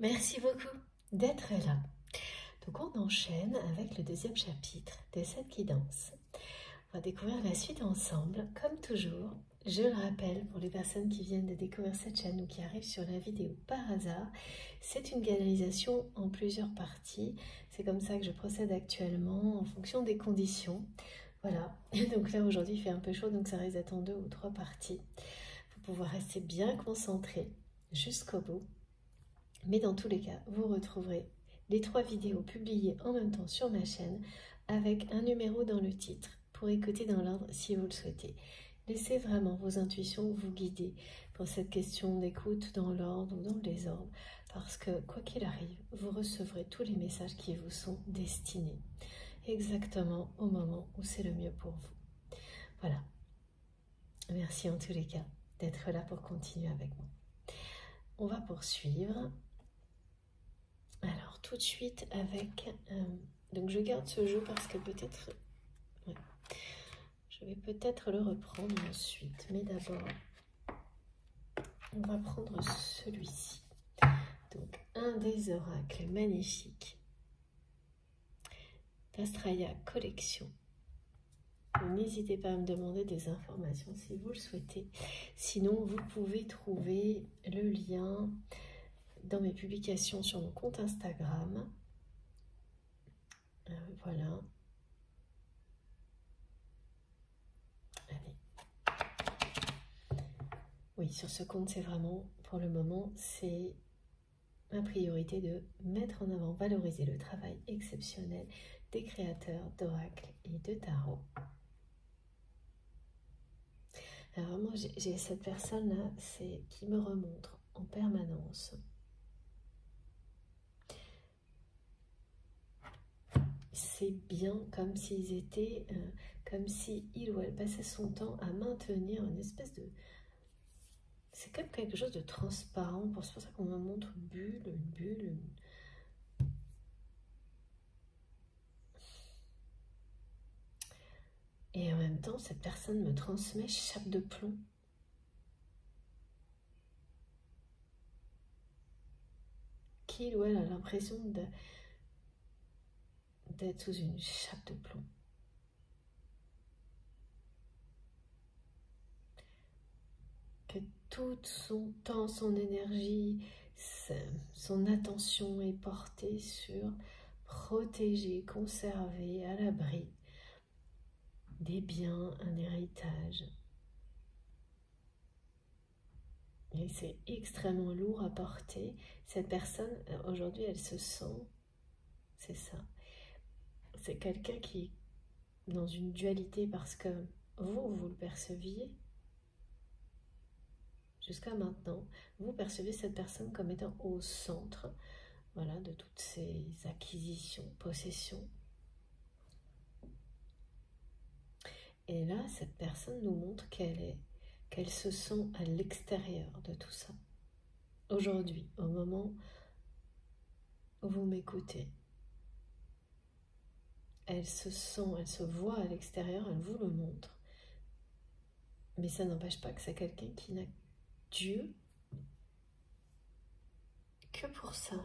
Merci beaucoup d'être là. Donc on enchaîne avec le deuxième chapitre des 7 guidances. On va découvrir la suite ensemble. Comme toujours, je le rappelle pour les personnes qui viennent de découvrir cette chaîne ou qui arrivent sur la vidéo par hasard, c'est une canalisation en plusieurs parties. C'est comme ça que je procède actuellement en fonction des conditions. Voilà, donc là aujourd'hui il fait un peu chaud, donc ça risque d'être en 2 ou 3 parties. Pour pouvoir rester bien concentré jusqu'au bout. Mais dans tous les cas, vous retrouverez les 3 vidéos publiées en même temps sur ma chaîne avec un numéro dans le titre pour écouter dans l'ordre si vous le souhaitez. Laissez vraiment vos intuitions vous guider pour cette question d'écoute dans l'ordre ou dans le désordre parce que quoi qu'il arrive, vous recevrez tous les messages qui vous sont destinés exactement au moment où c'est le mieux pour vous. Voilà. Merci en tous les cas d'être là pour continuer avec moi. On va poursuivre. Alors tout de suite avec... donc je garde ce jeu parce que peut-être... Ouais, je vais peut-être le reprendre ensuite. Mais d'abord, on va prendre celui-ci. Donc un des oracles magnifiques d'Astraya Collection. N'hésitez pas à me demander des informations si vous le souhaitez. Sinon, vous pouvez trouver le lien dans mes publications sur mon compte Instagram. Voilà. Allez. Oui, sur ce compte, c'est vraiment, pour le moment, c'est ma priorité de mettre en avant, valoriser le travail exceptionnel des créateurs d'oracles et de tarot. Alors moi, j'ai cette personne-là, qui me remonte en permanence. C'est bien comme s'ils étaient, comme si il ou elle passait son temps à maintenir une espèce de... C'est comme quelque chose de transparent, c'est pour ça qu'on me montre une bulle. Et en même temps, cette personne me transmet chape de plomb. Qu'il ou elle a l'impression d'être sous une chape de plomb. Que tout son temps, son énergie, son attention est portée sur protéger, conserver, à l'abri des biens, un héritage. Et c'est extrêmement lourd à porter. Cette personne, aujourd'hui, elle se sent, c'est ça. C'est quelqu'un qui est dans une dualité parce que vous le perceviez. Jusqu'à maintenant, vous percevez cette personne comme étant au centre, voilà, de toutes ces acquisitions, possessions. Et là, cette personne nous montre qu'elle se sent à l'extérieur de tout ça. Aujourd'hui, au moment où vous m'écoutez, elle se sent, elle se voit à l'extérieur, elle vous le montre. Mais ça n'empêche pas que c'est quelqu'un qui n'a Dieu que pour ça.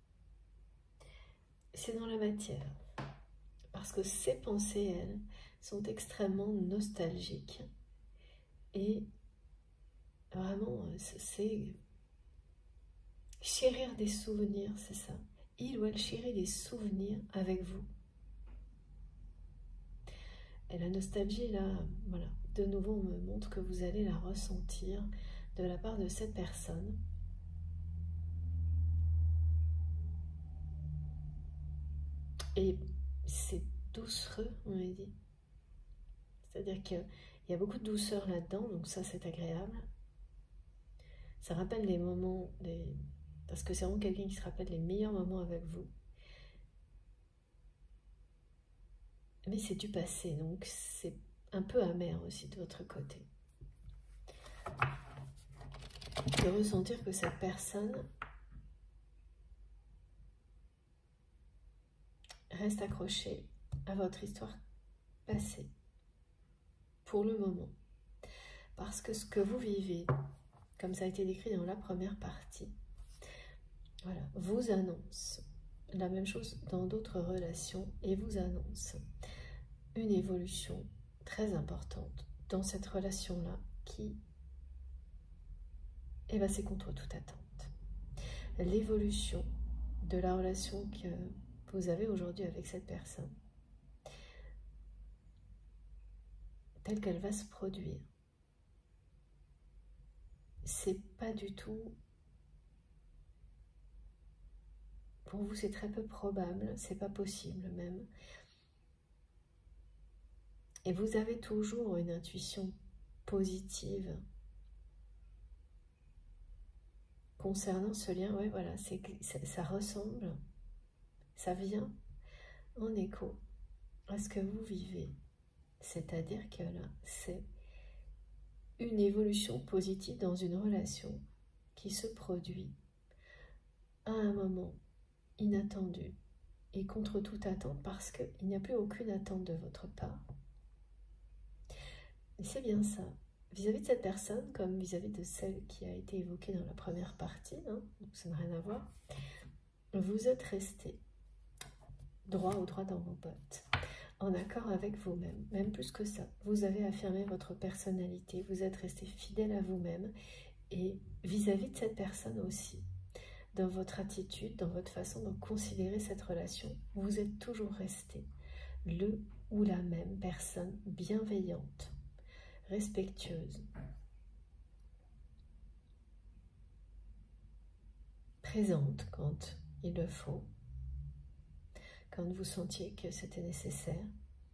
C'est dans la matière. Parce que ses pensées, elles, sont extrêmement nostalgiques. Et vraiment, c'est chérir des souvenirs, c'est ça. Il ou elle chérit des souvenirs avec vous. Et la nostalgie, là, voilà, de nouveau, on me montre que vous allez la ressentir de la part de cette personne. Et c'est doucereux, on m'a dit. C'est-à-dire qu'il y a beaucoup de douceur là-dedans, donc ça, c'est agréable. Ça rappelle des moments, parce que c'est vraiment quelqu'un qui se rappelle les meilleurs moments avec vous. Mais c'est du passé, donc c'est un peu amer aussi de votre côté. De ressentir que cette personne reste accrochée à votre histoire passée, pour le moment. Parce que ce que vous vivez, comme ça a été décrit dans la première partie, voilà, vous annonce la même chose dans d'autres relations et vous annonce une évolution très importante dans cette relation-là qui est passée contre toute attente. L'évolution de la relation que vous avez aujourd'hui avec cette personne, telle qu'elle va se produire, c'est pas du tout, pour vous c'est très peu probable, c'est pas possible même. Et vous avez toujours une intuition positive concernant ce lien. Ouais, voilà, ça ressemble, ça vient en écho à ce que vous vivez. C'est-à-dire que là, c'est une évolution positive dans une relation qui se produit à un moment inattendu et contre toute attente, parce qu'il n'y a plus aucune attente de votre part. Et c'est bien ça. Vis-à-vis de cette personne, comme vis-à-vis de celle qui a été évoquée dans la première partie, hein, donc ça n'a rien à voir, vous êtes resté droit au droit dans vos bottes, en accord avec vous-même, même plus que ça. Vous avez affirmé votre personnalité, vous êtes resté fidèle à vous-même, et vis-à-vis de cette personne aussi, dans votre attitude, dans votre façon de considérer cette relation, vous êtes toujours resté le ou la même personne bienveillante, respectueuse, présente quand il le faut, quand vous sentiez que c'était nécessaire,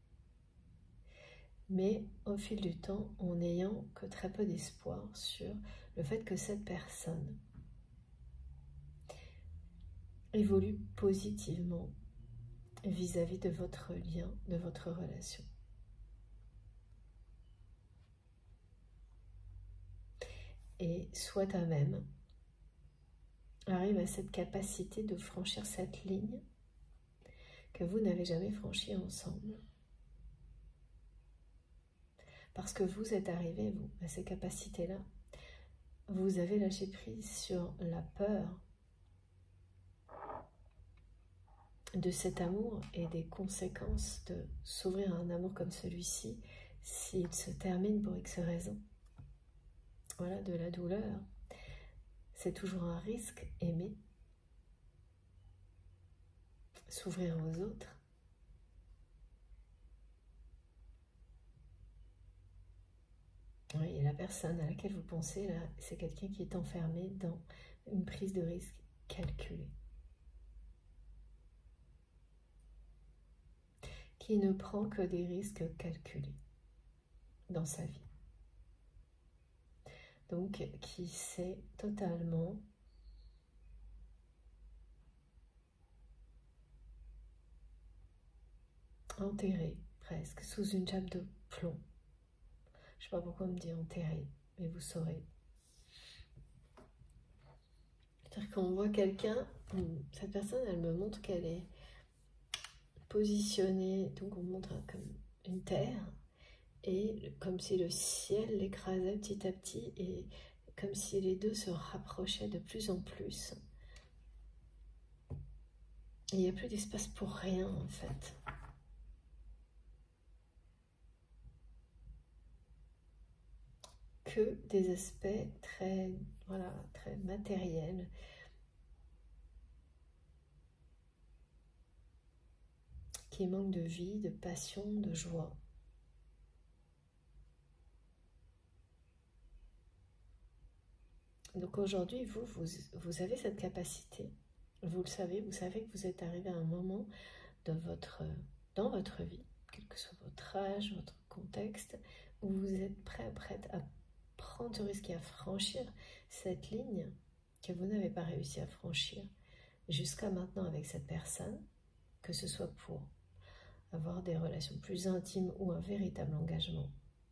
mais au fil du temps, en n'ayant que très peu d'espoir sur le fait que cette personne évolue positivement vis-à-vis de votre lien, de votre relation. Et soi même arrive à cette capacité de franchir cette ligne que vous n'avez jamais franchie ensemble. Parce que vous êtes arrivé, vous, à ces capacités-là. Vous avez lâché prise sur la peur de cet amour et des conséquences de s'ouvrir à un amour comme celui-ci s'il se termine pour X raison. Voilà, de la douleur. C'est toujours un risque, aimer, s'ouvrir aux autres. Oui, et la personne à laquelle vous pensez, là, c'est quelqu'un qui est enfermé dans une prise de risque calculée. Qui ne prend que des risques calculés dans sa vie. Donc, qui s'est totalement enterré, presque, sous une chape de plomb. Je ne sais pas pourquoi on me dit enterré, mais vous saurez. C'est-à-dire qu'on voit quelqu'un, cette personne, elle me montre qu'elle est positionnée, donc on montre comme une terre, et comme si le ciel l'écrasait petit à petit, et comme si les deux se rapprochaient de plus en plus. Et il n'y a plus d'espace pour rien, en fait. Que des aspects très, voilà, très matériels, qui manquent de vie, de passion, de joie. Donc aujourd'hui, vous avez cette capacité, vous le savez, vous savez que vous êtes arrivé à un moment dans votre vie, quel que soit votre âge, votre contexte, où vous êtes prête à prendre ce risque et à franchir cette ligne que vous n'avez pas réussi à franchir jusqu'à maintenant avec cette personne, que ce soit pour avoir des relations plus intimes ou un véritable engagement.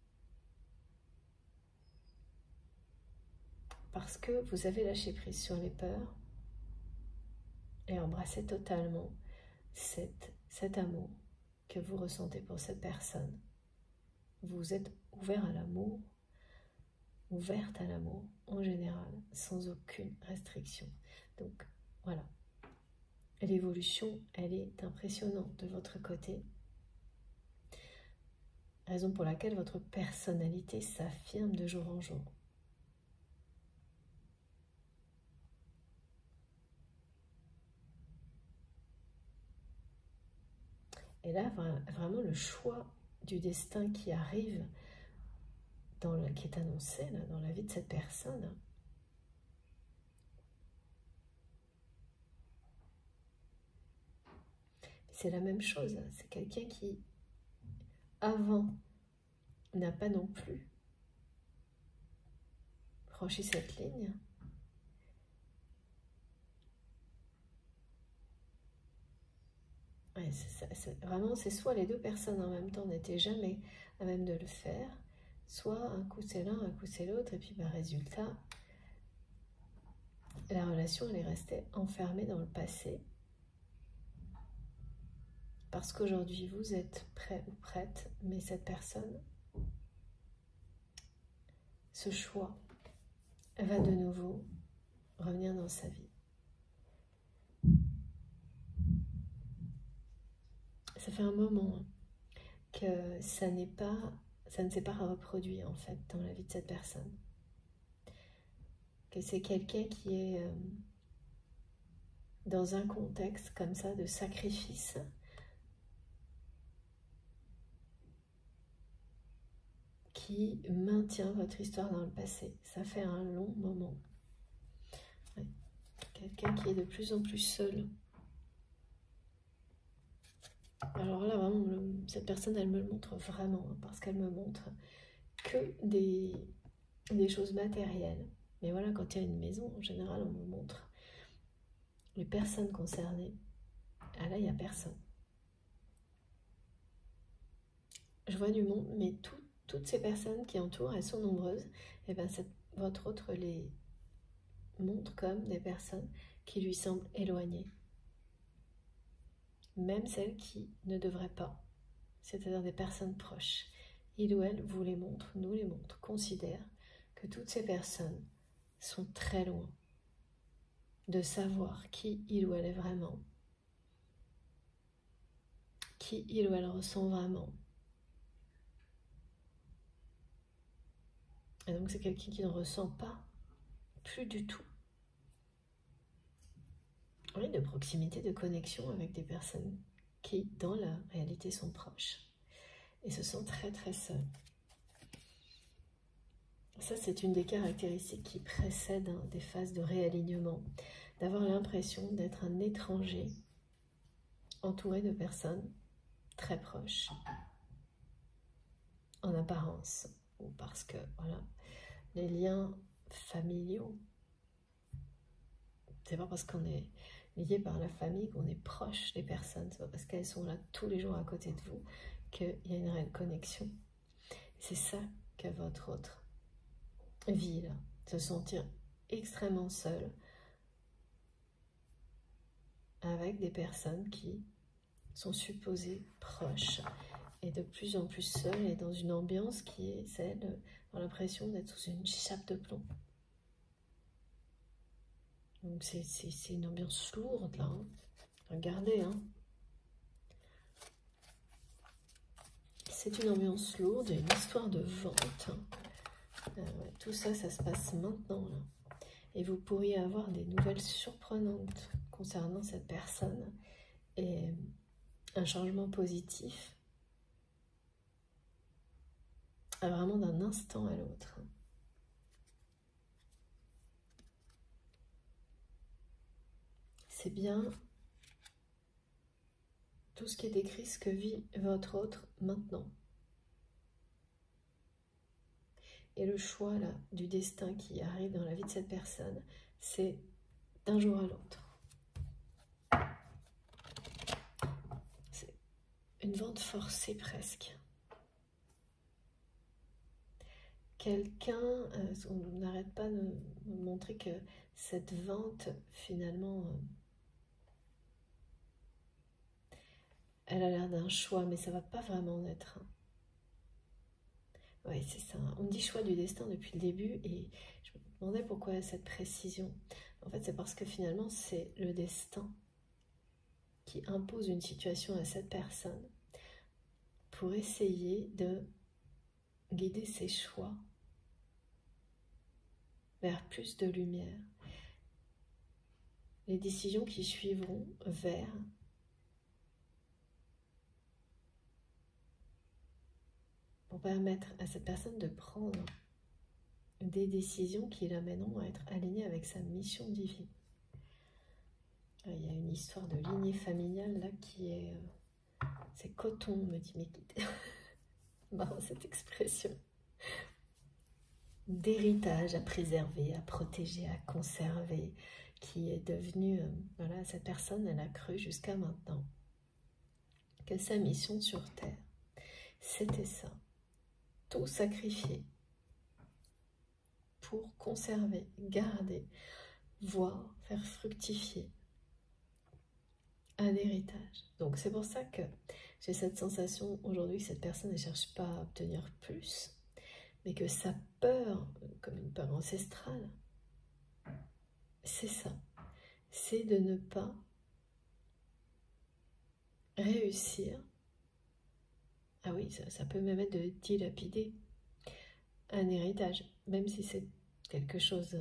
Parce que vous avez lâché prise sur les peurs et embrassé totalement cet amour que vous ressentez pour cette personne. Vous êtes ouvert à l'amour, ouverte à l'amour en général, sans aucune restriction. Donc voilà. L'évolution, elle est impressionnante de votre côté. Raison pour laquelle votre personnalité s'affirme de jour en jour. Et là, vraiment le choix du destin qui arrive, qui est annoncé là, dans la vie de cette personne, c'est la même chose. C'est quelqu'un qui, avant, n'a pas non plus franchi cette ligne. Ouais, vraiment, c'est soit les deux personnes en même temps n'étaient jamais à même de le faire, soit un coup c'est l'un, un coup c'est l'autre, et puis résultat, la relation elle est restée enfermée dans le passé. Parce qu'aujourd'hui vous êtes prêt ou prête, mais cette personne, ce choix, va de nouveau revenir dans sa vie. Ça fait un moment que ça ne s'est pas reproduit en fait dans la vie de cette personne. Que c'est quelqu'un qui est dans un contexte comme ça de sacrifice, qui maintient votre histoire dans le passé. Ça fait un long moment. Ouais. Quelqu'un qui est de plus en plus seul. Alors là, vraiment, cette personne, elle me le montre vraiment, hein, parce qu'elle me montre que des choses matérielles. Mais voilà, quand il y a une maison, en général, on me montre les personnes concernées. Ah là, il n'y a personne. Je vois du monde, mais toutes ces personnes qui entourent, elles sont nombreuses. Et bien, votre autre les montre comme des personnes qui lui semblent éloignées. Même celles qui ne devraient pas, c'est-à-dire des personnes proches. Il ou elle vous les montre, nous les montre, considère que toutes ces personnes sont très loin de savoir qui il ou elle est vraiment, qui il ou elle ressent vraiment. Et donc c'est quelqu'un qui ne ressent pas plus du tout, oui, de proximité, de connexion avec des personnes qui, dans la réalité, sont proches et se sentent très très seuls. Ça, c'est une des caractéristiques qui précèdent des phases de réalignement, d'avoir l'impression d'être un étranger entouré de personnes très proches, en apparence, ou parce que, voilà, les liens familiaux, c'est pas parce qu'on est lié par la famille qu'on est proche des personnes, c'est pas parce qu'elles sont là tous les jours à côté de vous qu'il y a une réelle connexion. C'est ça que votre autre vit là, se sentir extrêmement seul avec des personnes qui sont supposées proches et de plus en plus seules et dans une ambiance qui est celle d'avoir l'impression d'être sous une chape de plomb. Donc c'est une ambiance lourde là, hein. Regardez, hein. C'est une ambiance lourde, une histoire de vente. Ouais, tout ça, ça se passe maintenant là. Et vous pourriez avoir des nouvelles surprenantes concernant cette personne et un changement positif vraiment d'un instant à l'autre. C'est bien tout ce qui est décrit, ce que vit votre autre maintenant. Et le choix là, du destin qui arrive dans la vie de cette personne, c'est d'un jour à l'autre. C'est une vente forcée presque. Quelqu'un, on n'arrête pas de nous montrer que cette vente, finalement, elle a l'air d'un choix, mais ça ne va pas vraiment être. Oui, c'est ça. On me dit choix du destin depuis le début et je me demandais pourquoi cette précision. En fait, c'est parce que finalement, c'est le destin qui impose une situation à cette personne pour essayer de guider ses choix vers plus de lumière. Les décisions qui suivront vers pour permettre à cette personne de prendre des décisions qui l'amèneront à être alignée avec sa mission divine. Il y a une histoire de lignée familiale là qui est... c'est coton, me dit mes guides. Marrant cette expression. D'héritage à préserver, à protéger, à conserver, qui est devenue... voilà, cette personne, elle a cru jusqu'à maintenant que sa mission sur Terre, c'était ça. Tout sacrifier pour conserver, garder, voir, faire fructifier un héritage. Donc c'est pour ça que j'ai cette sensation aujourd'hui que cette personne ne cherche pas à obtenir plus, mais que sa peur, comme une peur ancestrale, c'est ça. C'est de ne pas réussir. Ah oui, ça peut même être de dilapider un héritage, même si c'est quelque chose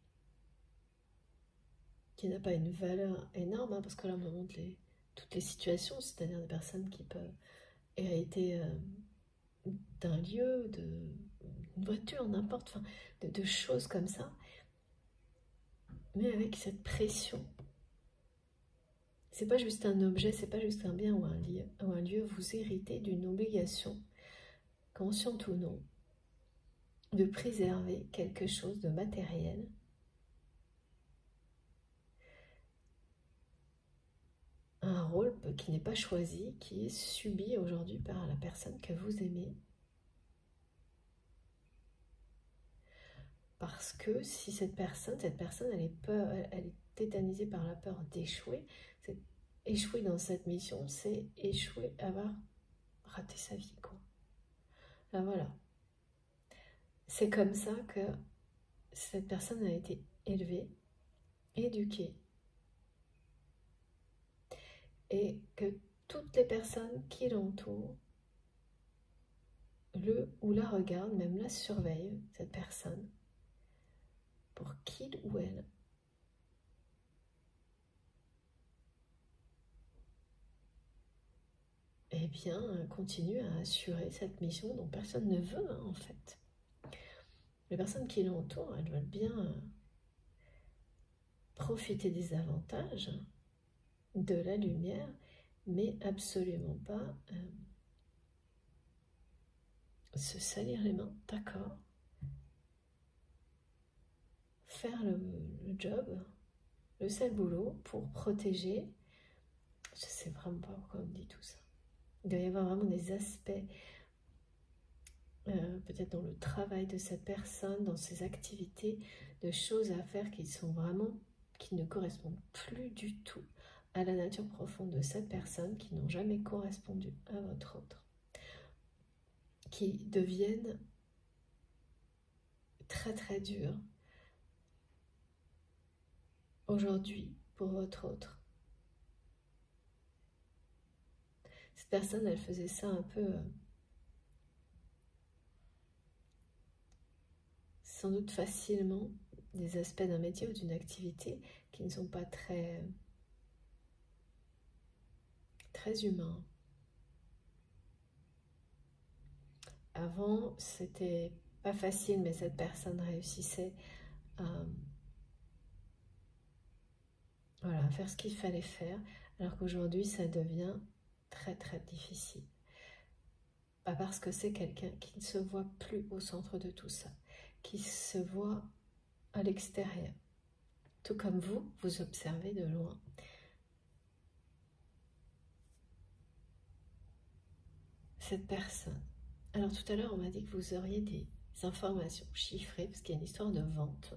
qui n'a pas une valeur énorme, hein, parce que là on me montre toutes les situations, c'est-à-dire des personnes qui peuvent hériter d'un lieu, d'une voiture, n'importe, enfin, de choses comme ça, mais avec cette pression. C'est pas juste un objet, c'est pas juste un bien ou un lieu, vous héritez d'une obligation, consciente ou non, de préserver quelque chose de matériel un rôle qui n'est pas choisi, qui est subi aujourd'hui par la personne que vous aimez. Parce que si cette personne elle est tétanisée par la peur d'échouer, échouer dans cette mission, c'est échouer, avoir raté sa vie, quoi. Là, voilà. C'est comme ça que cette personne a été élevée, éduquée, et que toutes les personnes qui l'entourent le ou la regardent, même la surveillent, cette personne, pour qu'il ou elle eh bien, continue à assurer cette mission dont personne ne veut, hein, en fait. Les personnes qui l'entourent, elles veulent bien profiter des avantages de la lumière, mais absolument pas se salir les mains, d'accord. Faire le job, le sale boulot pour protéger. Je sais vraiment pas pourquoi on me dit tout ça. Il doit y avoir vraiment des aspects, peut-être dans le travail de cette personne, dans ses activités, de choses à faire qui sont vraiment, qui ne correspondent plus du tout à la nature profonde de cette personne, qui n'ont jamais correspondu à votre autre, qui deviennent très très durs aujourd'hui pour votre autre. Cette personne, elle faisait ça un peu, sans doute facilement, des aspects d'un métier ou d'une activité qui ne sont pas très humains. Avant, c'était pas facile, mais cette personne réussissait à, voilà, à faire ce qu'il fallait faire, alors qu'aujourd'hui, ça devient très très difficile. Pas parce que c'est quelqu'un qui ne se voit plus au centre de tout ça, qui se voit à l'extérieur. Tout comme vous, vous observez de loin. Cette personne. Alors tout à l'heure, on m'a dit que vous auriez des informations chiffrées, parce qu'il y a une histoire de vente.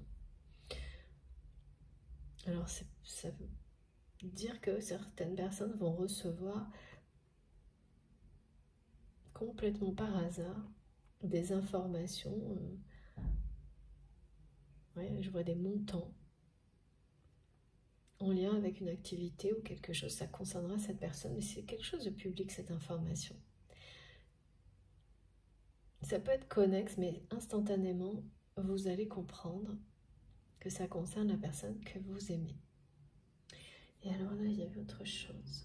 Alors ça veut dire que certaines personnes vont recevoir complètement par hasard des informations. Ouais, je vois des montants en lien avec une activité ou quelque chose, ça concernera cette personne, mais c'est quelque chose de public, cette information. Ça peut être connexe, mais instantanément, vous allez comprendre que ça concerne la personne que vous aimez. Et alors là, il y avait autre chose.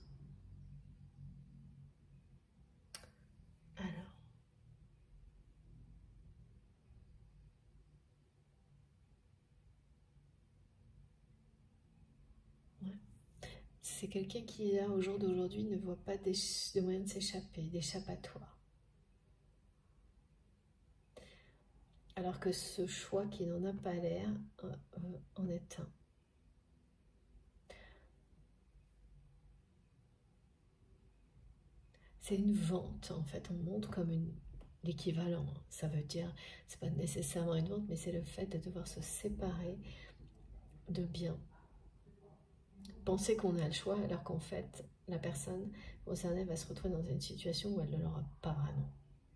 Alors, ouais. C'est quelqu'un qui, là, au jour d'aujourd'hui, ne voit pas de moyen de s'échapper, d'échappatoire. Alors que ce choix qui n'en a pas l'air en est un. C'est une vente, en fait, on montre comme l'équivalent. Ça veut dire, c'est pas nécessairement une vente, mais c'est le fait de devoir se séparer de biens. Penser qu'on a le choix, alors qu'en fait, la personne concernée va se retrouver dans une situation où elle ne l'aura pas vraiment.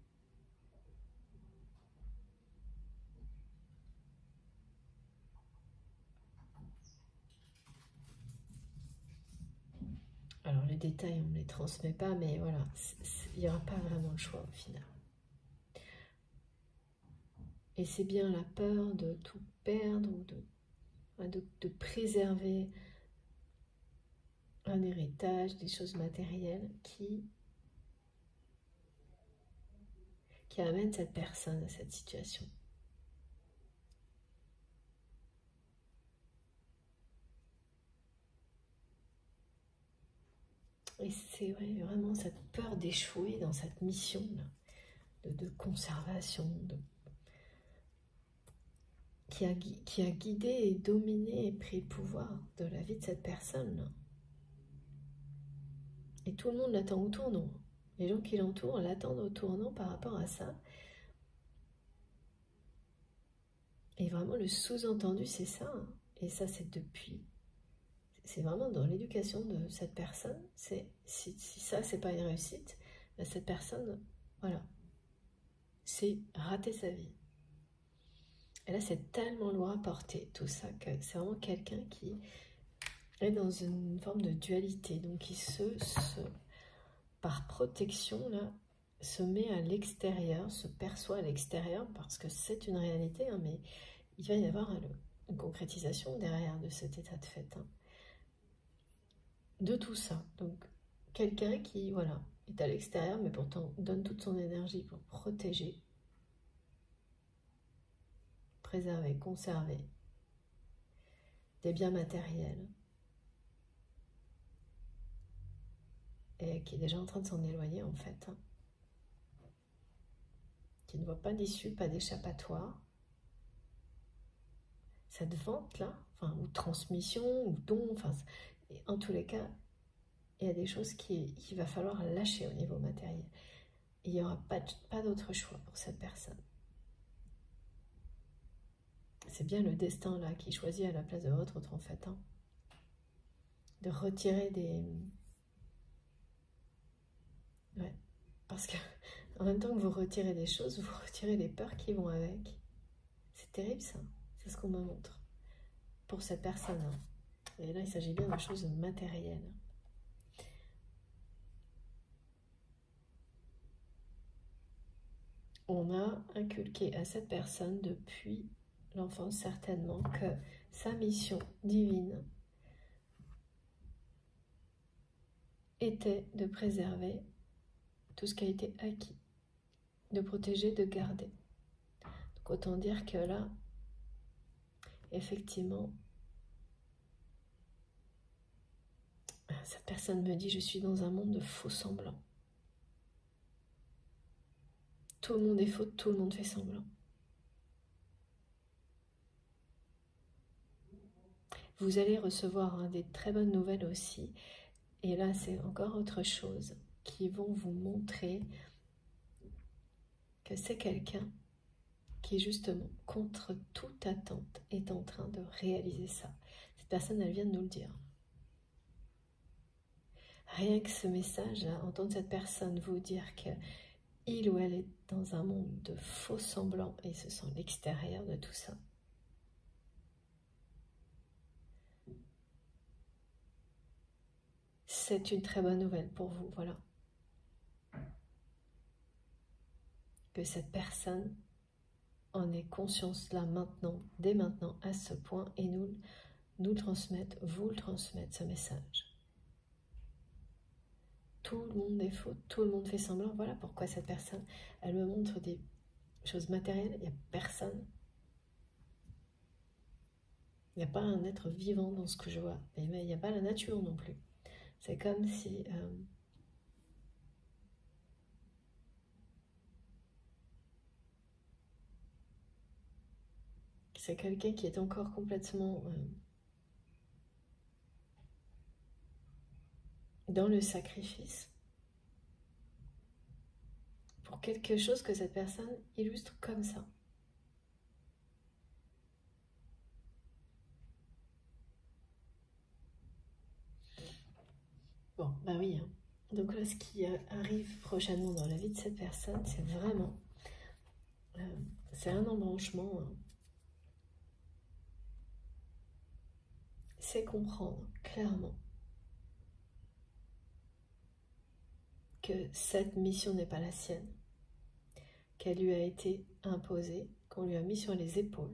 Alors les détails, on ne les transmet pas, mais voilà, il n'y aura pas vraiment le choix au final. Et c'est bien la peur de tout perdre ou de préserver un héritage, des choses matérielles qui amène cette personne à cette situation. Et c'est vraiment cette peur d'échouer dans cette mission-là, de conservation, qui a guidé et dominé et pris le pouvoir de la vie de cette personne-là. Et tout le monde l'attend au tournant. Les gens qui l'entourent l'attendent au tournant par rapport à ça. Et vraiment, le sous-entendu, c'est ça. Et ça, c'est depuis. C'est vraiment dans l'éducation de cette personne. Si ça, c'est pas une réussite, ben cette personne, voilà, c'est rater sa vie. Et là, c'est tellement loin à porter, tout ça, que c'est vraiment quelqu'un qui est dans une forme de dualité. Donc, qui par protection, là, se met à l'extérieur, se perçoit à l'extérieur, parce que c'est une réalité, hein, mais il va y avoir une concrétisation derrière de cet état de fait. Hein. De tout ça. Donc, quelqu'un qui, voilà, est à l'extérieur, mais pourtant donne toute son énergie pour protéger, préserver, conserver des biens matériels, et qui est déjà en train de s'en éloigner, en fait. Hein. Qui ne voit pas d'issue, pas d'échappatoire. Cette vente-là, enfin, ou transmission, ou don, enfin, en tous les cas, il y a des choses qu'il va falloir lâcher au niveau matériel. Il n'y aura pas d'autre choix pour cette personne. C'est bien le destin là qui choisit à la place de votre autre en fait. Hein. De retirer des... Ouais. Parce que en même temps que vous retirez des choses, vous retirez les peurs qui vont avec. C'est terrible ça. C'est ce qu'on me montre. Pour cette personne. Hein. Et là, il s'agit bien de choses matérielles. On a inculqué à cette personne depuis l'enfance certainement que sa mission divine était de préserver tout ce qui a été acquis, de protéger, de garder. Donc autant dire que là, effectivement, cette personne me dit, je suis dans un monde de faux semblants. Tout le monde est faux, tout le monde fait semblant. Vous allez recevoir des très bonnes nouvelles aussi. Et là, c'est encore autre chose qui vont vous montrer que c'est quelqu'un qui, justement, contre toute attente, est en train de réaliser ça. Cette personne, elle vient de nous le dire. Rien que ce message, entendre cette personne vous dire que il ou elle est dans un monde de faux semblants et se sent l'extérieur de tout ça. c'est une très bonne nouvelle pour vous, voilà. Que cette personne en ait conscience là, maintenant, dès maintenant, à ce point, et nous le transmettre, vous le transmettre, ce message. Tout le monde est faux, tout le monde fait semblant, voilà pourquoi cette personne, elle me montre des choses matérielles, il n'y a personne. Il n'y a pas un être vivant dans ce que je vois, mais il n'y a pas la nature non plus. C'est comme si... c'est quelqu'un qui est encore complètement dans le sacrifice pour quelque chose que cette personne illustre comme ça. Bon, bah oui. Hein. Donc là, ce qui arrive prochainement dans la vie de cette personne, c'est vraiment... c'est un embranchement. Hein. C'est comprendre clairement que cette mission n'est pas la sienne, qu'elle lui a été imposée, qu'on lui a mis sur les épaules.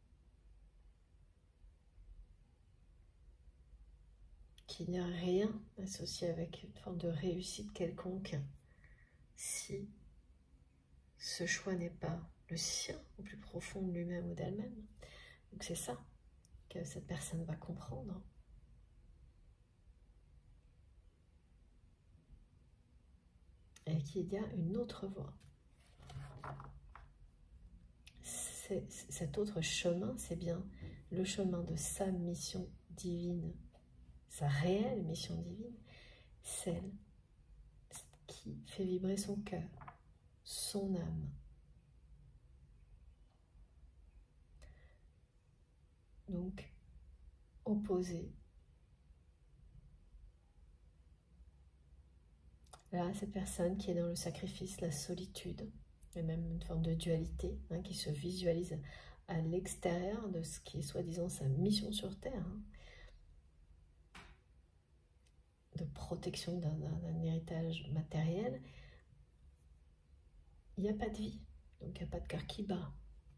Qu'il n'y a rien associé avec une forme de réussite quelconque si ce choix n'est pas le sien, au plus profond de lui-même ou d'elle-même. Donc c'est ça que cette personne va comprendre. Et qu'il y a une autre voie. Cet autre chemin, c'est bien le chemin de sa mission divine, sa réelle mission divine, celle qui fait vibrer son cœur, son âme. Donc, opposé. Là, cette personne qui est dans le sacrifice, la solitude, et même une forme de dualité, hein, qui se visualise à l'extérieur de ce qui est soi-disant sa mission sur Terre, hein, de protection d'un héritage matériel, il n'y a pas de vie, donc il n'y a pas de cœur qui bat.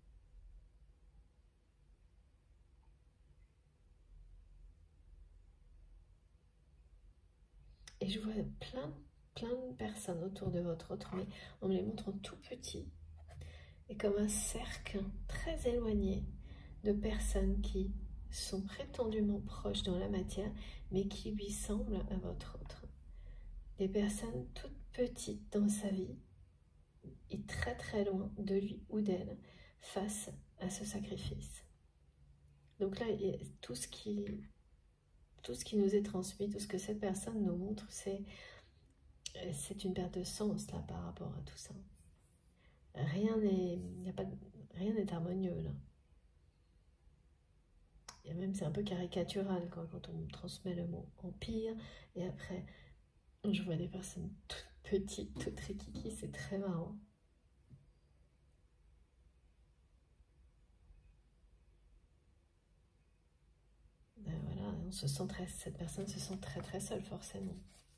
Et je vois plein de personnes autour de votre autre, mais en me les montrant tout petits, et comme un cercle très éloigné de personnes qui sont prétendument proches dans la matière, mais qui lui semblent à votre autre. Des personnes toutes petites dans sa vie, et très loin de lui ou d'elle, face à ce sacrifice. Donc là, tout ce qui nous est transmis, tout ce que cette personne nous montre, c'est une perte de sens là par rapport à tout ça. Rien n'est harmonieux là. Et même c'est un peu caricatural quand on transmet le mot empire, et après je vois des personnes toutes petites, toutes rikiki, c'est très marrant. Ben voilà, cette personne se sent très seule forcément.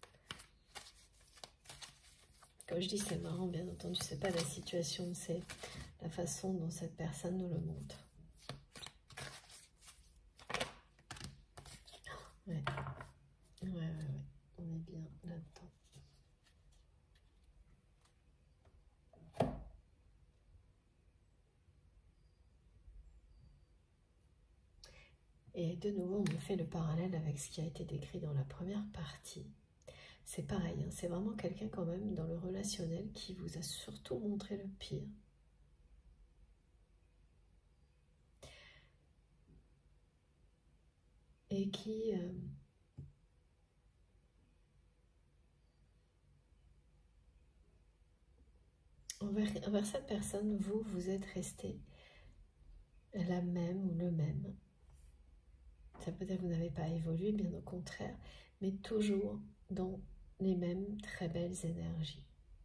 Comme je dis, c'est marrant, bien entendu, c'est pas la situation, c'est la façon dont cette personne nous le montre. Ouais, on est bien là-dedans. Et de nouveau, on me fait le parallèle avec ce qui a été décrit dans la première partie. C'est pareil, hein, c'est vraiment quelqu'un quand même dans le relationnel qui vous a surtout montré le pire. Et qui... envers cette personne, vous êtes resté la même ou le même. Ça peut dire que vous n'avez pas évolué, bien au contraire, mais toujours dans les mêmes très belles énergies.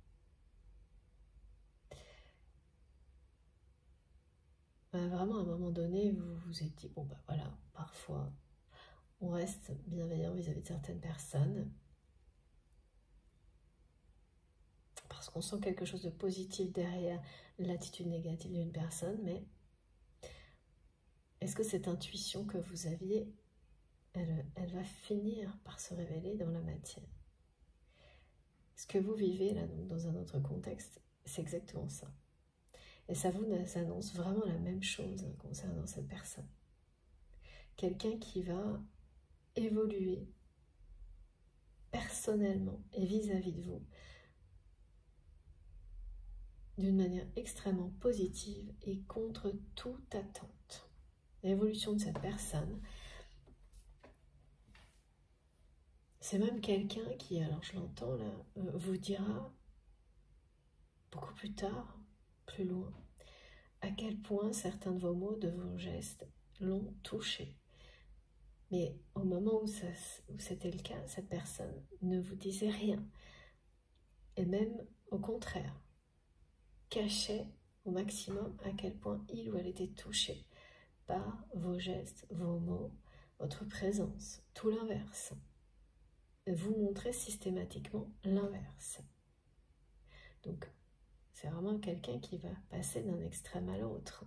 Vraiment, à un moment donné, vous vous êtes dit, bon ben voilà, parfois, on reste bienveillant vis-à-vis de certaines personnes, parce qu'on sent quelque chose de positif derrière l'attitude négative d'une personne, mais est-ce que cette intuition que vous aviez, elle va finir par se révéler dans la matière? Ce que vous vivez là, donc, dans un autre contexte, c'est exactement ça. Et ça vous annonce vraiment la même chose concernant cette personne. Quelqu'un qui va évoluer personnellement et vis-à-vis de vous d'une manière extrêmement positive et contre toute attente. L'évolution de cette personne, c'est même quelqu'un qui, alors je l'entends là, vous dira beaucoup plus tard, plus loin, à quel point certains de vos mots, de vos gestes l'ont touché. Mais au moment où c'était le cas, cette personne ne vous disait rien. Et même au contraire, cachait au maximum à quel point il ou elle était touché par vos gestes, vos mots, votre présence, tout l'inverse. Vous montrez systématiquement l'inverse. Donc, c'est vraiment quelqu'un qui va passer d'un extrême à l'autre.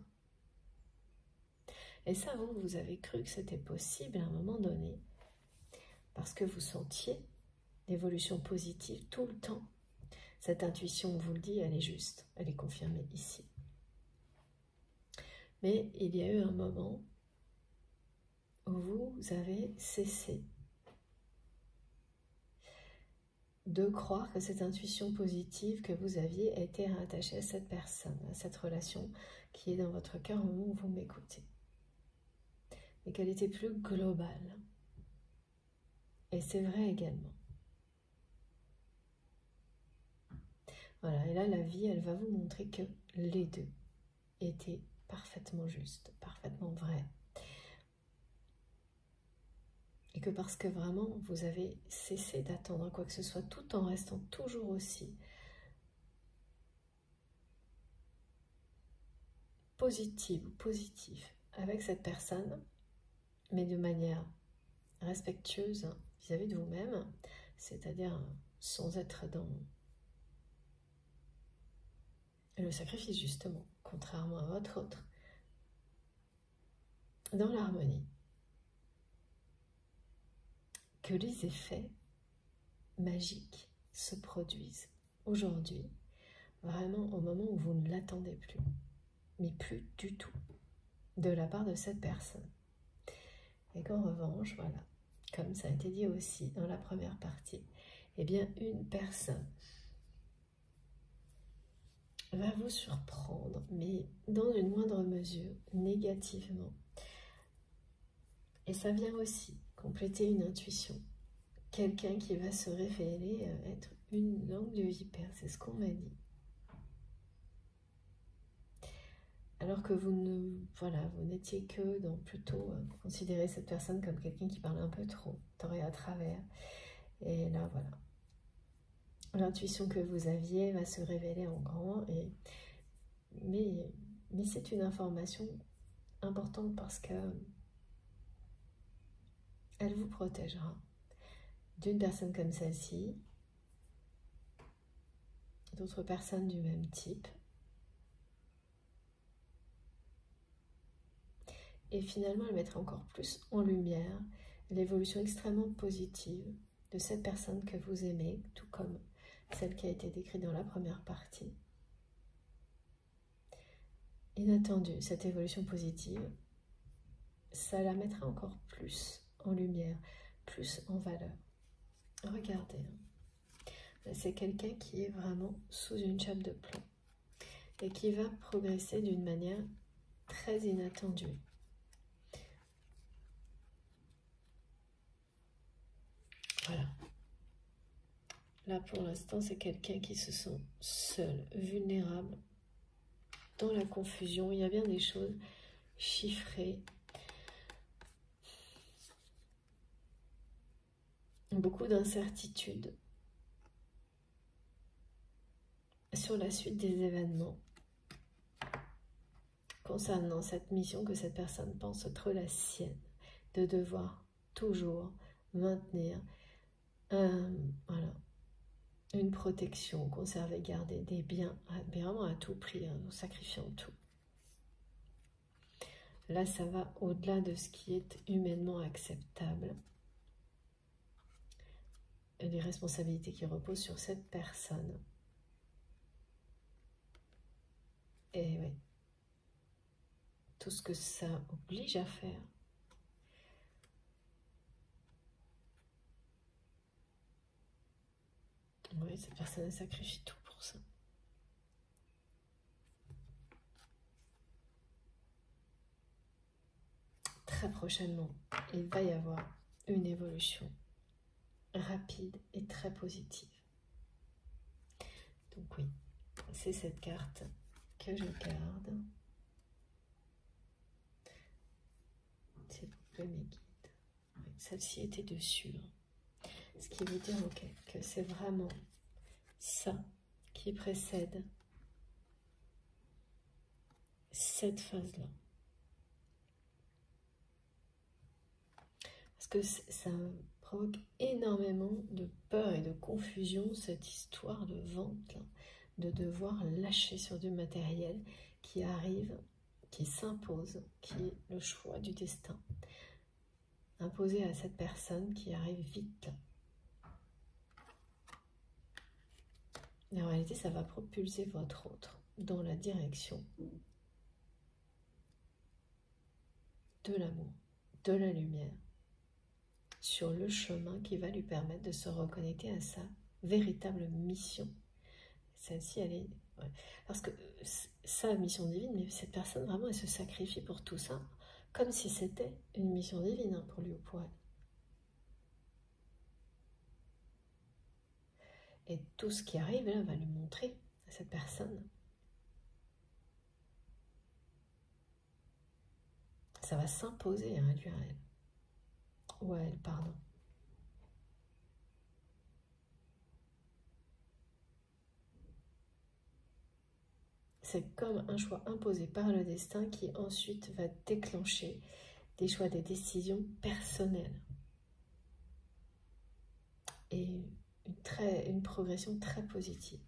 Et ça, vous avez cru que c'était possible à un moment donné, parce que vous sentiez l'évolution positive tout le temps. Cette intuition, on vous le dit, elle est juste, elle est confirmée ici. Mais il y a eu un moment où vous avez cessé de croire que cette intuition positive que vous aviez était rattachée à cette personne, à cette relation qui est dans votre cœur au moment où vous m'écoutez. Et qu'elle était plus globale. Et c'est vrai également. Voilà, et là la vie, elle va vous montrer que les deux étaient parfaitement justes, parfaitement vrais. Et que parce que vraiment vous avez cessé d'attendre quoi que ce soit, tout en restant toujours aussi positive ou positif avec cette personne, mais de manière respectueuse vis-à-vis de vous-même, c'est-à-dire sans être dans le sacrifice justement, contrairement à votre autre, dans l'harmonie, que les effets magiques se produisent aujourd'hui, vraiment au moment où vous ne l'attendez plus, mais plus du tout, de la part de cette personne. Et qu'en revanche, voilà, comme ça a été dit aussi dans la première partie, eh bien une personne va vous surprendre, mais dans une moindre mesure, négativement. Et ça vient aussi compléter une intuition. Quelqu'un qui va se révéler être une langue de vipère, c'est ce qu'on m'a dit. Alors que vous n'étiez que dans plutôt considérer cette personne comme quelqu'un qui parle un peu trop, toré à travers. Et là, voilà. L'intuition que vous aviez va se révéler en grand. Mais c'est une information importante parce que elle vous protégera d'une personne comme celle-ci, d'autres personnes du même type. Et finalement, elle mettra encore plus en lumière l'évolution extrêmement positive de cette personne que vous aimez, tout comme celle qui a été décrite dans la première partie. Inattendue, cette évolution positive, ça la mettra encore plus en lumière, plus en valeur. Regardez, c'est quelqu'un qui est vraiment sous une chape de plomb et qui va progresser d'une manière très inattendue. Voilà. Là, pour l'instant, c'est quelqu'un qui se sent seul, vulnérable, dans la confusion. Il y a bien des choses chiffrées. Beaucoup d'incertitudes sur la suite des événements concernant cette mission que cette personne pense être la sienne, de devoir toujours maintenir une une protection, conserver, garder des biens, vraiment à tout prix, hein, en sacrifiant tout. Là, ça va au-delà de ce qui est humainement acceptable. Et les responsabilités qui reposent sur cette personne. Et oui, tout ce que ça oblige à faire. Oui, cette personne sacrifie tout pour ça. Très prochainement, il va y avoir une évolution rapide et très positive. Donc oui, c'est cette carte que je garde. S'il vous plaît, mes guides. Oui, celle-ci était dessus. Hein. Ce qui veut dire que c'est vraiment ça qui précède cette phase-là. Parce que ça provoque énormément de peur et de confusion, cette histoire de vente, là, de devoir lâcher sur du matériel qui arrive, qui s'impose, qui est le choix du destin, imposé à cette personne qui arrive vite. Et en réalité, ça va propulser votre autre dans la direction de l'amour, de la lumière, sur le chemin qui va lui permettre de se reconnecter à sa véritable mission. Celle-ci, elle est... Ouais. Parce que sa mission divine, mais cette personne, vraiment, elle se sacrifie pour tout ça, comme si c'était une mission divine, hein, pour lui ou pour elle. Et tout ce qui arrive, là, va lui montrer à cette personne. Ça va s'imposer, hein, à lui, à elle. Ou à elle, pardon. C'est comme un choix imposé par le destin qui ensuite va déclencher des choix, des décisions personnelles. Et une progression très positive.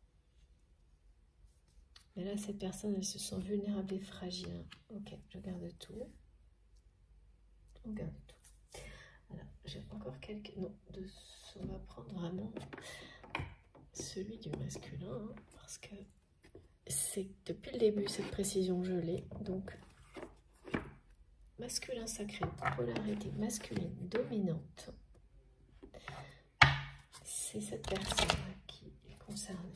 Mais là, cette personne, elle se sent vulnérable et fragile. Ok, je garde tout. On garde tout. Alors, j'ai encore quelques... Non, on va prendre vraiment celui du masculin, hein, parce que c'est depuis le début, cette précision, je l'ai. Donc, masculin sacré, polarité masculine dominante. C'est cette personne qui est concernée.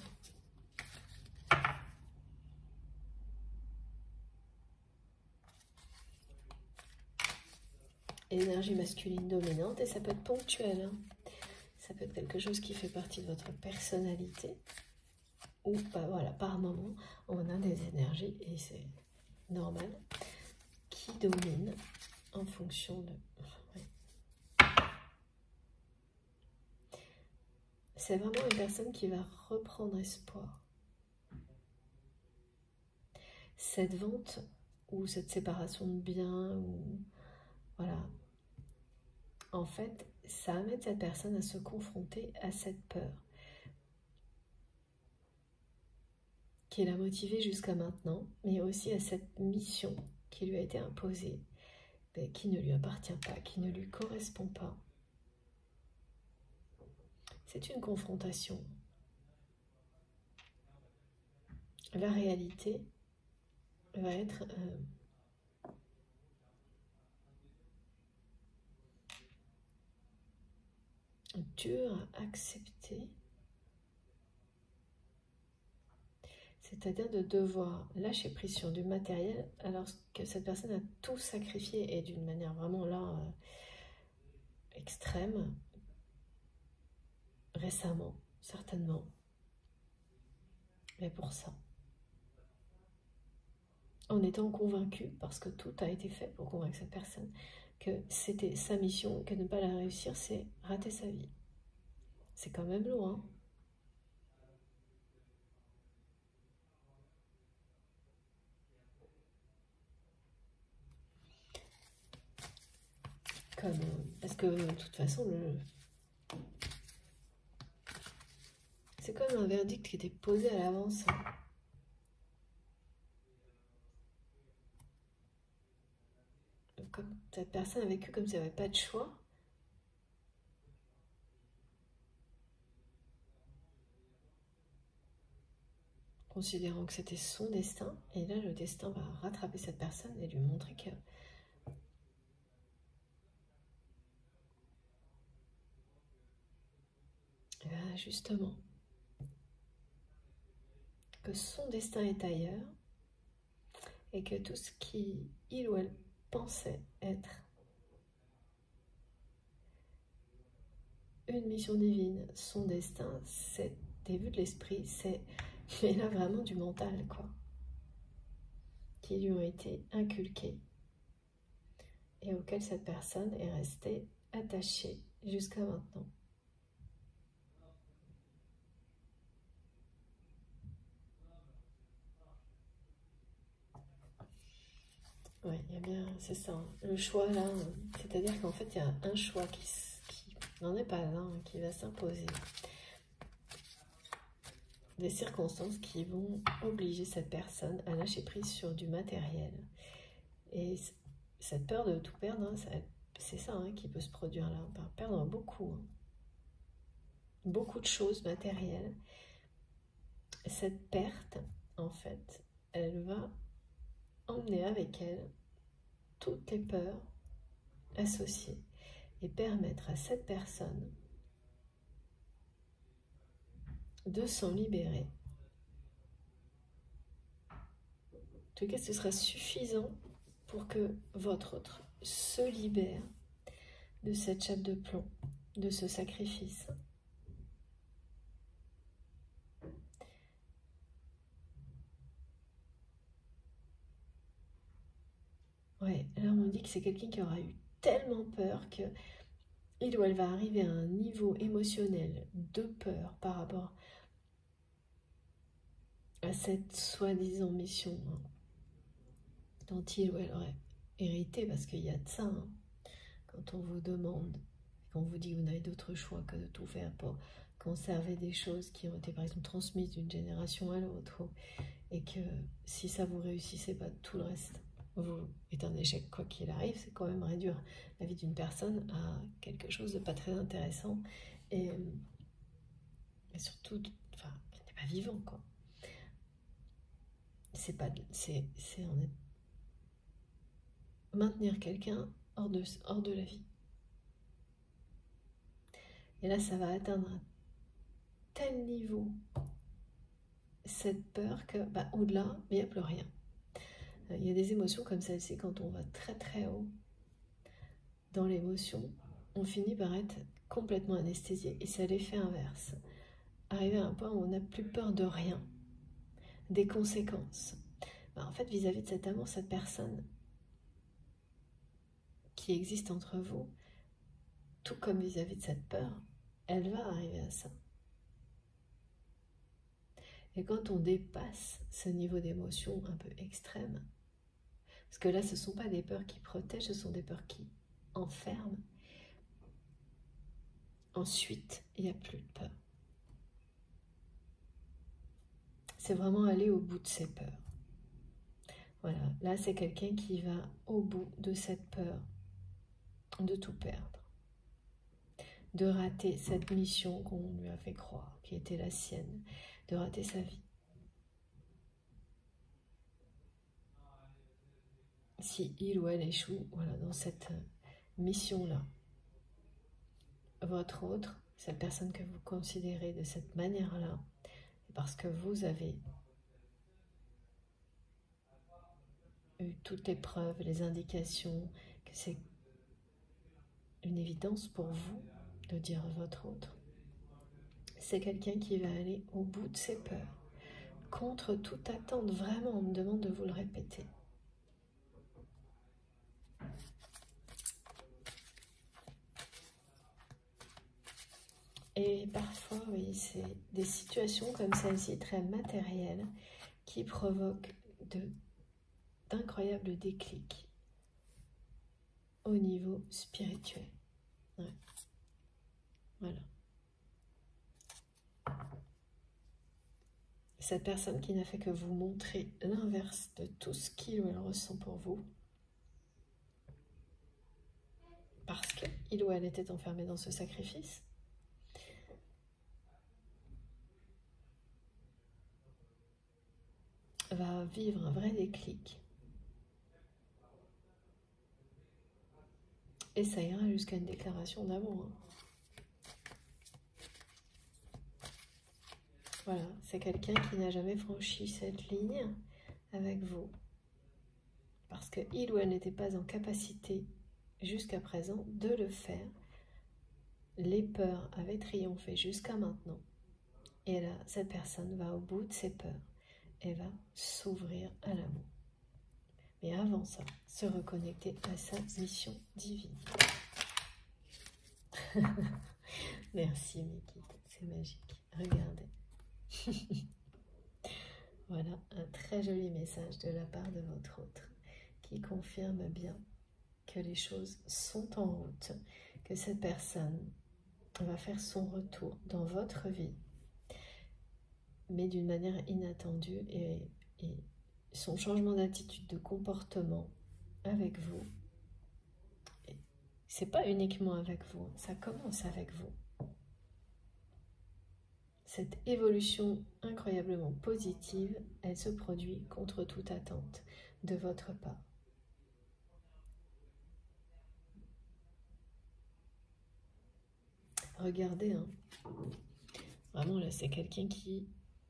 Énergie masculine dominante, et ça peut être ponctuel. Hein. Ça peut être quelque chose qui fait partie de votre personnalité. Ou bah, voilà, par moment, on a des énergies, et c'est normal, qui dominent en fonction de... Ouais. C'est vraiment une personne qui va reprendre espoir. Cette vente ou cette séparation de biens, ou voilà, en fait, ça amène cette personne à se confronter à cette peur qui l'a motivée jusqu'à maintenant, mais aussi à cette mission qui lui a été imposée, mais qui ne lui appartient pas, qui ne lui correspond pas. C'est une confrontation. La réalité va être dure à accepter, c'est-à-dire de devoir lâcher prise sur du matériel alors que cette personne a tout sacrifié, et d'une manière vraiment là extrême, récemment, certainement, mais pour ça. En étant convaincu, parce que tout a été fait pour convaincre cette personne, que c'était sa mission, que ne pas la réussir, c'est rater sa vie. C'est quand même loin. Parce que de toute façon, C'est comme un verdict qui était posé à l'avance. Comme cette personne a vécu comme s'il n'y avait pas de choix. Considérant que c'était son destin. Et là, le destin va rattraper cette personne et lui montrer que... justement, que son destin est ailleurs et que tout ce qu'il ou elle pensait être une mission divine, son destin, c'est des vues de l'esprit, c'est mais là vraiment du mental, quoi, qui lui ont été inculqués et auquel cette personne est restée attachée jusqu'à maintenant. Oui, il y a bien, c'est ça. Le choix là, c'est-à-dire qu'en fait, il y a un choix qui n'en est pas là, qui va s'imposer. Des circonstances qui vont obliger cette personne à lâcher prise sur du matériel. Et cette peur de tout perdre, hein, c'est ça hein, qui peut se produire là. On va perdre beaucoup. Hein. Beaucoup de choses matérielles. Cette perte, en fait, elle va emmener avec elle toutes les peurs associées et permettre à cette personne de s'en libérer. En tout cas, ce sera suffisant pour que votre autre se libère de cette chape de plomb, de ce sacrifice. Ouais, là on me dit que c'est quelqu'un qui aura eu tellement peur que il ou elle va arriver à un niveau émotionnel de peur par rapport à cette soi-disant mission hein, dont il ou elle aurait hérité, parce qu'il y a de ça. Hein. Quand on vous demande, qu'on vous dit que vous n'avez d'autre choix que de tout faire pour conserver des choses qui ont été par exemple transmises d'une génération à l'autre, et que si ça vous réussissait pas, tout le reste vous est un échec quoi qu'il arrive, c'est quand même réduire la vie d'une personne à quelque chose de pas très intéressant et surtout, enfin, qui n'est pas vivant quoi. C'est pas, c'est maintenir quelqu'un hors de la vie. Et là, ça va atteindre un tel niveau cette peur que, bah, au-delà, il n'y a plus rien. Il y a des émotions comme celle-ci, quand on va très très haut dans l'émotion, on finit par être complètement anesthésié. Et c'est l'effet inverse. Arriver à un point où on n'a plus peur de rien, des conséquences. Bah, en fait, vis-à-vis de cet amour, cette personne qui existe entre vous, tout comme vis-à-vis de cette peur, elle va arriver à ça. Et quand on dépasse ce niveau d'émotion un peu extrême, parce que là, ce ne sont pas des peurs qui protègent, ce sont des peurs qui enferment. Ensuite, il n'y a plus de peur. C'est vraiment aller au bout de ses peurs. Voilà, là, c'est quelqu'un qui va au bout de cette peur de tout perdre, de rater cette mission qu'on lui a fait croire, qui était la sienne, de rater sa vie. Si il ou elle échoue, voilà, dans cette mission-là, votre autre, cette personne que vous considérez de cette manière-là, c'est parce que vous avez eu toutes les preuves, les indications, que c'est une évidence pour vous de dire à votre autre. C'est quelqu'un qui va aller au bout de ses peurs, contre toute attente. Vraiment, on me demande de vous le répéter. Et parfois, oui, c'est des situations comme celle-ci, très matérielles, qui provoquent d'incroyables déclics au niveau spirituel. Ouais. Voilà. cette personne qui n'a fait que vous montrer l'inverse de tout ce qu'il ou elle ressent pour vous, parce qu'il ou elle était enfermé dans ce sacrifice, va vivre un vrai déclic. Et ça ira jusqu'à une déclaration d'amour. Voilà, c'est quelqu'un qui n'a jamais franchi cette ligne avec vous. Parce qu'il ou elle n'était pas en capacité, jusqu'à présent, de le faire. Les peurs avaient triomphé jusqu'à maintenant. Et là, cette personne va au bout de ses peurs et va s'ouvrir à l'amour. Mais avant ça, se reconnecter à sa mission divine. Merci Mikit, c'est magique. Regardez. Voilà un très joli message de la part de votre autre qui confirme bien que les choses sont en route, que cette personne va faire son retour dans votre vie, mais d'une manière inattendue, et son changement d'attitude, de comportement avec vous, c'est pas uniquement avec vous, ça commence avec vous. Cette évolution incroyablement positive, elle se produit contre toute attente de votre part. Regardez, hein. Vraiment là, c'est quelqu'un qui,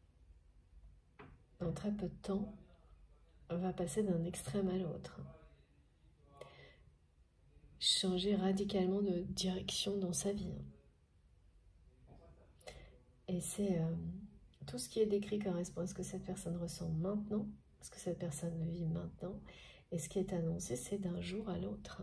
en très peu de temps, va passer d'un extrême à l'autre. Changer radicalement de direction dans sa vie. Et c'est tout ce qui est décrit correspond à ce que cette personne ressent maintenant, ce que cette personne vit maintenant, et ce qui est annoncé, c'est d'un jour à l'autre.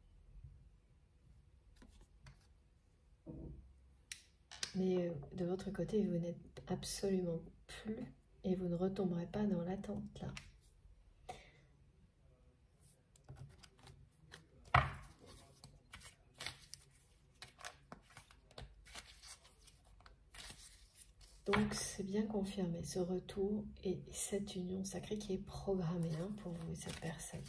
Mais de votre côté, vous n'êtes absolument plus, et vous ne retomberez pas dans l'attente là. Donc c'est bien confirmé, ce retour et cette union sacrée qui est programmée pour vous et cette personne.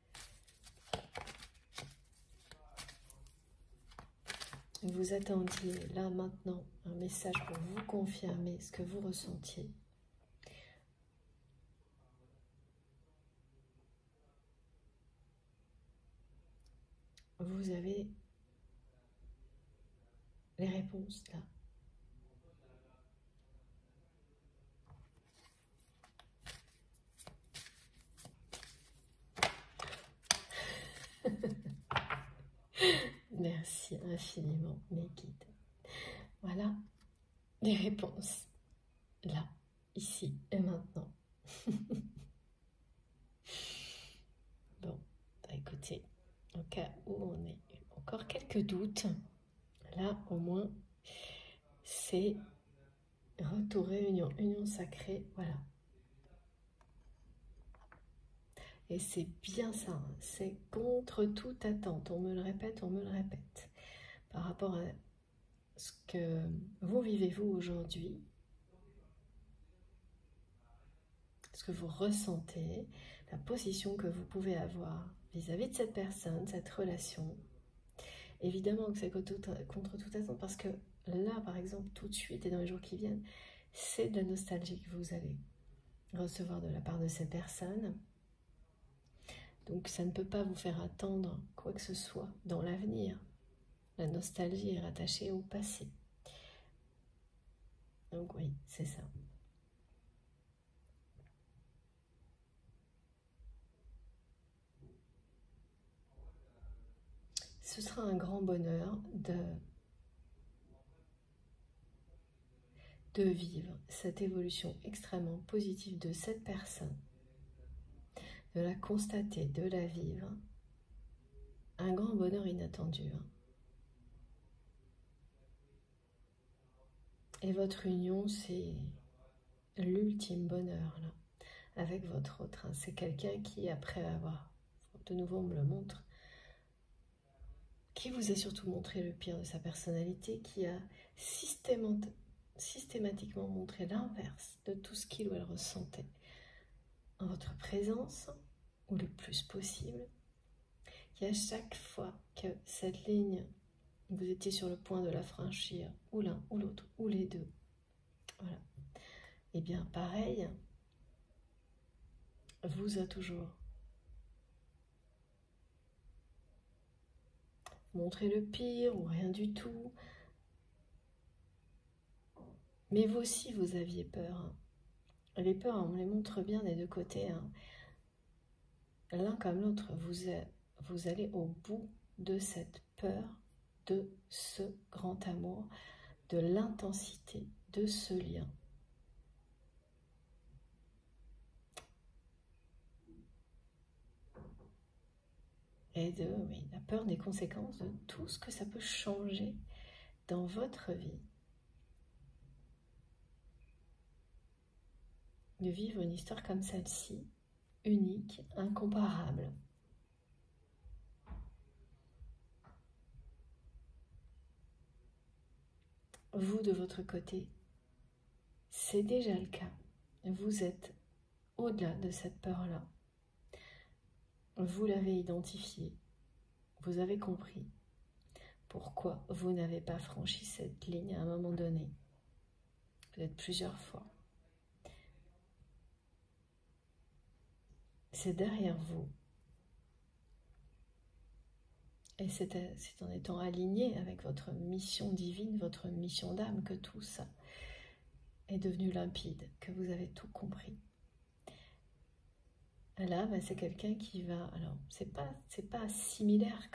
Vous attendiez là maintenant un message pour vous confirmer ce que vous ressentiez. Vous avez les réponses là. Merci infiniment, mes guides. Voilà les réponses. Là, ici et maintenant. Bon, bah écoutez, au cas où on ait encore quelques doutes, là au moins, c'est retour réunion, union sacrée, voilà. Et c'est bien ça, hein, c'est contre toute attente, on me le répète, par rapport à ce que vous vivez vous aujourd'hui, ce que vous ressentez, la position que vous pouvez avoir vis-à-vis de cette personne, cette relation. Évidemment que c'est contre toute attente, parce que là, par exemple, tout de suite et dans les jours qui viennent, c'est de la nostalgie que vous allez recevoir de la part de ces personnes. Donc ça ne peut pas vous faire attendre quoi que ce soit dans l'avenir. La nostalgie est rattachée au passé. Donc oui, c'est ça. Ce sera un grand bonheur de vivre cette évolution extrêmement positive de cette personne, de la constater, de la vivre. Un grand bonheur inattendu. Et votre union, c'est l'ultime bonheur là, avec votre autre. C'est quelqu'un qui, après avoir, de nouveau on me le montre, qui vous a surtout montré le pire de sa personnalité, qui a systématiquement montrer l'inverse de tout ce qu'il ou elle ressentait en votre présence, ou le plus possible, qu'à chaque fois que cette ligne, vous étiez sur le point de la franchir, ou l'un, ou l'autre, ou les deux, voilà, et bien pareil, vous a toujours montré le pire, ou rien du tout, mais vous aussi vous aviez peur, hein. Les peurs, on les montre bien des deux côtés, hein. L'un comme l'autre, vous allez au bout de cette peur, de ce grand amour, de l'intensité de ce lien. Et de la peur des conséquences de tout ce que ça peut changer dans votre vie. De vivre une histoire comme celle-ci, unique, incomparable. Vous, de votre côté, c'est déjà le cas. Vous êtes au-delà de cette peur-là. Vous l'avez identifiée. Vous avez compris pourquoi vous n'avez pas franchi cette ligne à un moment donné. Peut-être plusieurs fois. C'est derrière vous. Et c'est en étant aligné avec votre mission divine, votre mission d'âme, que tout ça est devenu limpide, que vous avez tout compris. Là, c'est quelqu'un qui va... Alors, c'est pas similaire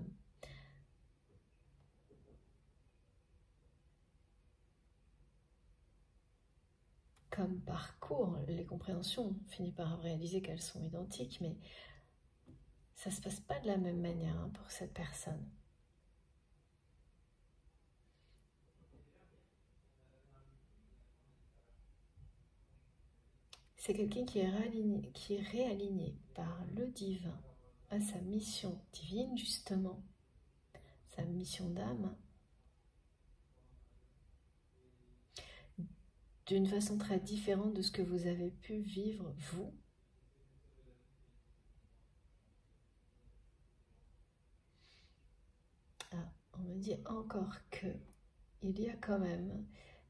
comme parcours. Les compréhensions, on finit par réaliser qu'elles sont identiques, mais ça ne se passe pas de la même manière, hein, pour cette personne. C'est quelqu'un qui est réaligné par le divin à sa mission divine, justement, sa mission d'âme, d'une façon très différente de ce que vous avez pu vivre, vous. Ah, on me dit encore que il y a quand même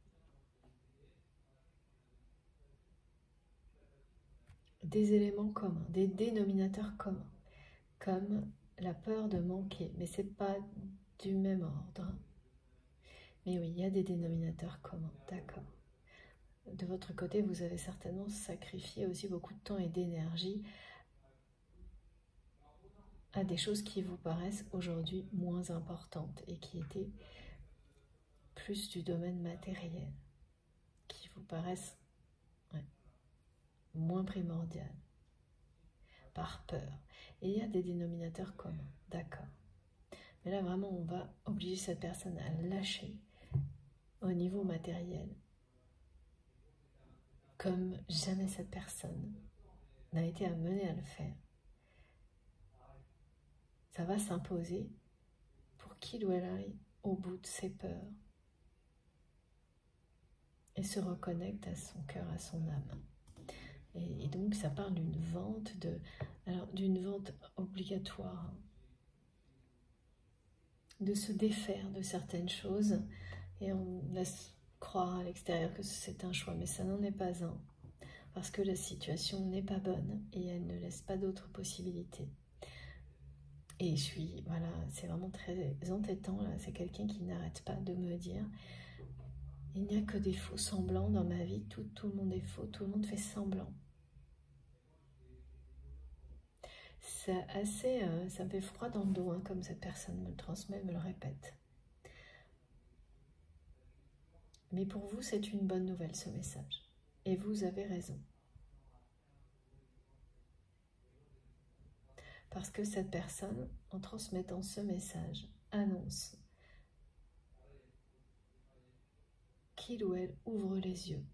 des éléments communs, des dénominateurs communs, comme la peur de manquer, mais c'est pas du même ordre. Mais oui, il y a des dénominateurs communs, d'accord. De votre côté, vous avez certainement sacrifié aussi beaucoup de temps et d'énergie à des choses qui vous paraissent aujourd'hui moins importantes et qui étaient plus du domaine matériel, qui vous paraissent moins primordiales, par peur. Et il y a des dénominateurs communs, d'accord. Mais là, vraiment, on va obliger cette personne à lâcher au niveau matériel, comme jamais cette personne n'a été amenée à le faire. Ça va s'imposer pour qu'il ou elle aille au bout de ses peurs et se reconnecte à son cœur, à son âme. Et donc, ça parle d'une vente, d'une vente obligatoire, de se défaire de certaines choses, et on laisse croire à l'extérieur que c'est un choix, mais ça n'en est pas un, parce que la situation n'est pas bonne et elle ne laisse pas d'autres possibilités. Et voilà, c'est vraiment très entêtant, là, c'est quelqu'un qui n'arrête pas de me dire « Il n'y a que des faux semblants dans ma vie, tout le monde est faux, tout le monde fait semblant. » C'est assez, ça me fait froid dans le dos, hein, comme cette personne me le transmet, me le répète. Mais pour vous, c'est une bonne nouvelle, ce message. Et vous avez raison. Parce que cette personne, en transmettant ce message, annonce qu'il ou elle ouvre les yeux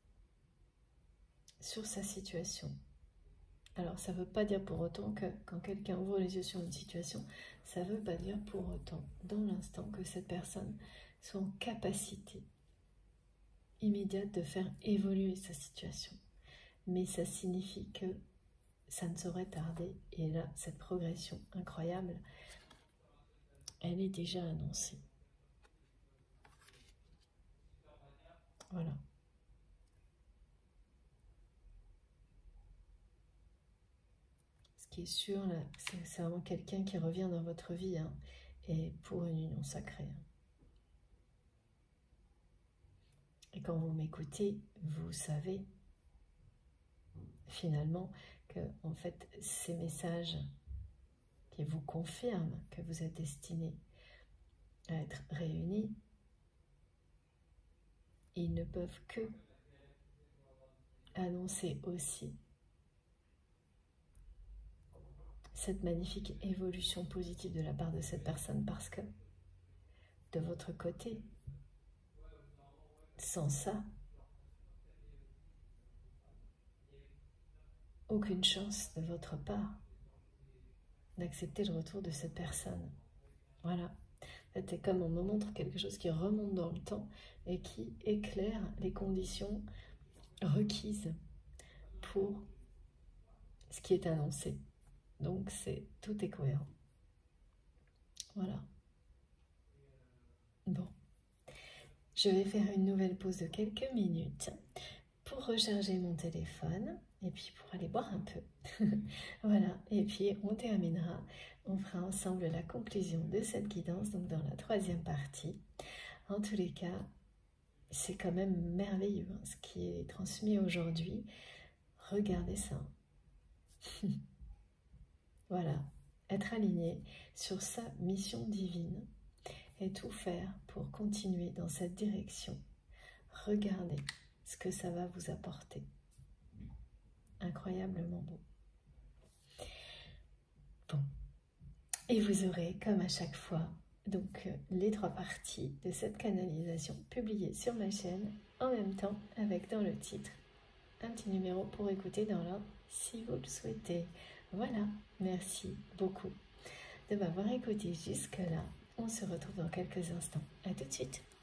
sur sa situation. Alors, ça ne veut pas dire pour autant que quand quelqu'un ouvre les yeux sur une situation, ça ne veut pas dire pour autant, dans l'instant, que cette personne soit en capacité immédiate de faire évoluer sa situation. Mais ça signifie que ça ne saurait tarder. Et là, cette progression incroyable, elle est déjà annoncée. Voilà. Ce qui est sûr, c'est vraiment quelqu'un qui revient dans votre vie, hein, et pour une union sacrée. Hein. Et quand vous m'écoutez, vous savez finalement que, en fait, ces messages qui vous confirment que vous êtes destiné à être réunis, ils ne peuvent que annoncer aussi cette magnifique évolution positive de la part de cette personne, parce que de votre côté, sans ça, aucune chance de votre part d'accepter le retour de cette personne. Voilà. C'est comme on me montre quelque chose qui remonte dans le temps et qui éclaire les conditions requises pour ce qui est annoncé. Donc tout est cohérent. Voilà. Bon. Je vais faire une nouvelle pause de quelques minutes pour recharger mon téléphone et puis pour aller boire un peu. Voilà, et puis on terminera, on fera ensemble la conclusion de cette guidance, donc dans la 3e partie. En tous les cas, c'est quand même merveilleux hein, ce qui est transmis aujourd'hui. Regardez ça. Voilà, être aligné sur sa mission divine et tout faire pour continuer dans cette direction. Regardez ce que ça va vous apporter. Incroyablement beau. Bon, et vous aurez, comme à chaque fois, donc les 3 parties de cette canalisation publiées sur ma chaîne, en même temps avec dans le titre un petit numéro pour écouter dans l'ordre si vous le souhaitez. Voilà, merci beaucoup de m'avoir écouté jusque-là. On se retrouve dans quelques instants. À tout de suite.